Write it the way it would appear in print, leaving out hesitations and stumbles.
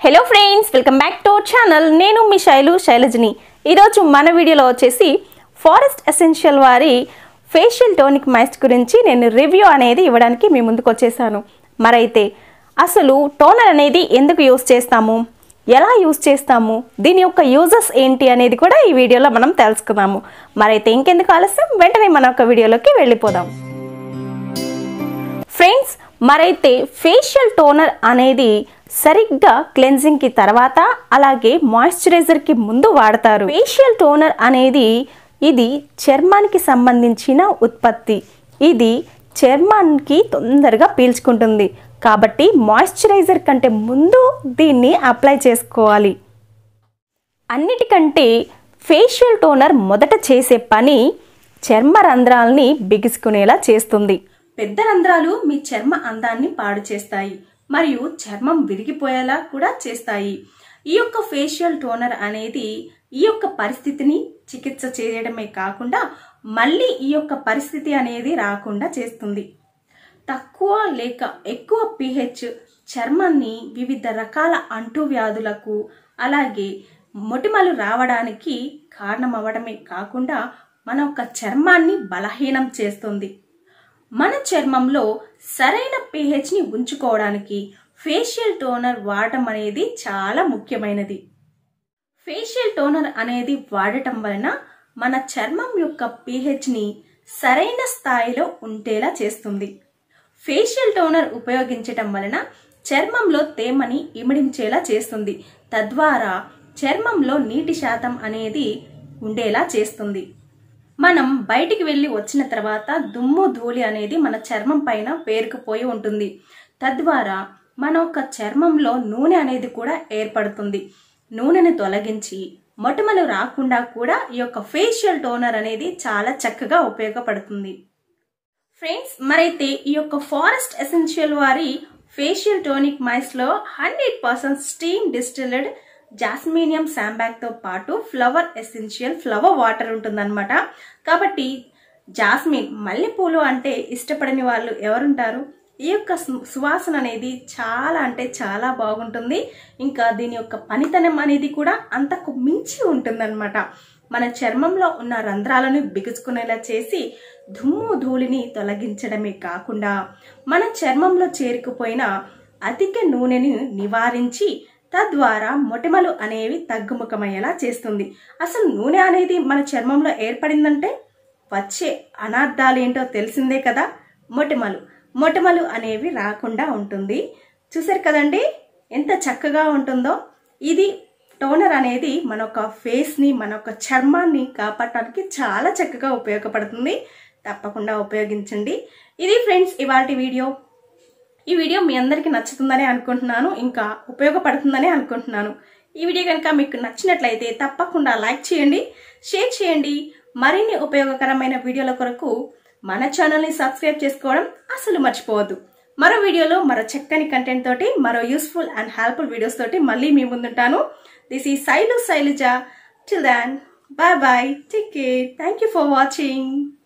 Hello friends, welcome back to our channel. నేను మీ శైలజని. ఈరోజు మన వీడియోలో వచ్చేసి ఫారెస్ట్ ఎసెన్షియల్ వారి ఫేషియల్ టోనిక్ మాయిస్ట్ గురించి నేను రివ్యూ అనేది ఇవ్వడానికి మీ ముందుకు వచ్చేసాను. మరైతే అసలు టోనర్ అనేది ఎందుకు యూస్ చేస్తాము, ఎలా యూస్ చేస్తాము, దీని యొక్క యూజెస్ ఏంటి అనేది కూడా ఈ వీడియోలో మనం తెలుసుకుందాము. మరైతే ఇంకెందుకు ఆలస్యం, వెంటనే మన ఒక వీడియోలోకి వెళ్ళిపోదాం. ఫ్రెండ్స్, మరైతే ఫేషియల్ టోనర్ అనేది సరిగ్గా క్లెన్జింగ్ కి తర్వాత అలాగే మాయిశ్చరైజర్ కి ముందు వాడతారు. ఫేషియల్ టోనర్ అనేది ఇది చర్మానికి సంబంధించిన ఉత్పత్తి. ఇది చర్మానికి తొందరగా పీల్చుకుంటుంది కాబట్టి మాయిశ్చరైజర్ కంటే ముందు దీన్ని అప్లై చేసుకోవాలి. అన్నిటికంటే ఫేషియల్ టోనర్ మొదట చేసే పని చర్మ రంధ్రాలని బిగుసుకునేలా చేస్తుంది. పెద్ద రంధ్రాలు మీ చర్మ అందాన్ని పాడు చేస్తాయి మరియు చర్మం విరిగిపోయేలా కూడా చేస్తాయి. ఈ యొక్క ఫేషియల్ టోనర్ అనేది ఈ యొక్క పరిస్థితిని చికిత్స చేయడమే కాకుండా మళ్ళీ ఈ యొక్క పరిస్థితి అనేది రాకుండా చేస్తుంది. తక్కువ లేక ఎక్కువ pH చర్మాన్ని వివిధ రకాల అంటువ్యాధులకు అలాగే మొటిమలు రావడానికి కారణమవడమే కాకుండా మన యొక్క చర్మాన్ని బలహీనం చేస్తుంది. మన చర్మంలో సరైన pH ని ఉంచుకోవడానికి ఫేషియల్ టోనర్ వాడటం అనేది చాలా ముఖ్యమైనది. ఫేషియల్ టోనర్ అనేది వాడటం వలన మన చర్మం యొక్క pH ని సరైన స్థాయిలో ఉండేలా చేస్తుంది. ఫేషియల్ టోనర్ ఉపయోగించటం వలన చర్మంలో తేమని ఇమిడించేలా చేస్తుంది. తద్వారా చర్మంలో నీటి శాతం అనేది ఉండేలా చేస్తుంది. మనం బయటికి వెళ్ళి వచ్చిన తర్వాత దుమ్ము ధూళి అనేది మన చర్మం పైన పేరుకుపోయి ఉంటుంది. తద్వారా మన యొక్క చర్మంలో నూనె అనేది కూడా ఏర్పడుతుంది. నూనెని తొలగించి మొటిమలు రాకుండా కూడా ఈ యొక్క ఫేషియల్ టోనర్ అనేది చాలా చక్కగా ఉపయోగపడుతుంది. ఫ్రెండ్స్, మరైతే ఈ యొక్క ఫారెస్ట్ ఎసెన్షియల్ వారి ఫేషియల్ టోనిక్ మాయిస్ట్ లో 100% స్టీమ్ డిస్టిల్డ్ జాస్మినియం శాంబాక్ తో పాటు ఫ్లవర్ ఎసెన్షియల్ ఫ్లవర్ వాటర్ ఉంటుందన్నమాట. కాబట్టి జాస్మిన్ మల్లెపూలు అంటే ఇష్టపడని వాళ్ళు ఎవరుంటారు? ఈ యొక్క సువాసన అనేది చాలా అంటే చాలా బాగుంటుంది. ఇంకా దీని యొక్క పనితనం అనేది కూడా అంతకు మించి ఉంటుందన్నమాట. మన చర్మంలో ఉన్న రంధ్రాలను బిగుసుకునేలా చేసి దుమ్ము ధూళిని తొలగించడమే కాకుండా మన చర్మంలో చేరుకుపోయిన అధిక నూనెని నివారించి తద్వారా మొటిమలు అనేవి తగ్గుముఖమయ్యేలా చేస్తుంది. అసలు నూనె అనేది మన చర్మంలో ఏర్పడిందంటే వచ్చే అనర్థాలు ఏంటో తెలిసిందే కదా. మొటిమలు అనేవి రాకుండా ఉంటుంది. చూసారు కదండి ఎంత చక్కగా ఉంటుందో. ఇది టోనర్ అనేది మన యొక్క ఫేస్ ని మన యొక్క చర్మాన్ని కాపాడటానికి చాలా చక్కగా ఉపయోగపడుతుంది. తప్పకుండా ఉపయోగించండి. ఇది ఫ్రెండ్స్ ఇవాల్టి వీడియో. ఈ వీడియో మీ అందరికీ నచ్చుతుందని అనుకుంటున్నాను, ఇంకా ఉపయోగపడుతుందని అనుకుంటున్నాను. ఈ వీడియో కనుక మీకు నచ్చినట్లయితే తప్పకుండా లైక్ చేయండి, షేర్ చేయండి. మరిన్ని ఉపయోగకరమైన వీడియోల కొరకు మన ఛానల్ని సబ్స్క్రైబ్ చేసుకోవడం అసలు మర్చిపోవద్దు. మరో వీడియోలో మరో చక్కని కంటెంట్ తోటి మరో యూస్ఫుల్ అండ్ హెల్ప్ఫుల్ వీడియోస్ తోటి మళ్ళీ మీ ముందుంటాను. This is Sailu Sree. Till then, bye bye, take care, thank you for watching.